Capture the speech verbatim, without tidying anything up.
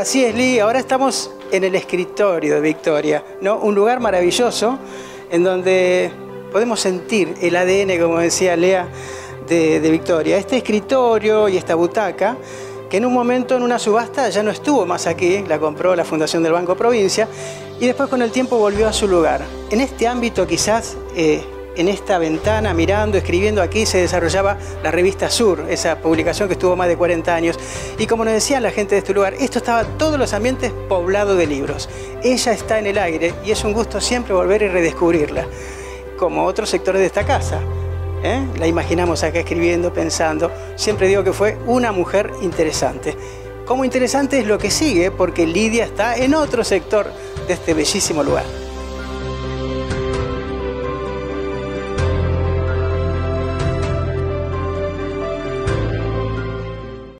Así es, Lee. Ahora estamos en el escritorio de Victoria, ¿no? Un lugar maravilloso en donde podemos sentir el A D N, como decía Lea, de, de Victoria. Este escritorio y esta butaca, que en un momento en una subasta ya no estuvo más aquí, la compró la Fundación del Banco Provincia, y después con el tiempo volvió a su lugar. En este ámbito quizás, eh, en esta ventana, mirando, escribiendo aquí, se desarrollaba la revista Sur, esa publicación que estuvo más de cuarenta años. Y como nos decía la gente de este lugar, esto estaba todos los ambientes poblados de libros. Ella está en el aire y es un gusto siempre volver y redescubrirla, como otros sectores de esta casa. ¿Eh? La imaginamos acá escribiendo, pensando. Siempre digo que fue una mujer interesante. Como interesante es lo que sigue, porque Lidia está en otro sector de este bellísimo lugar.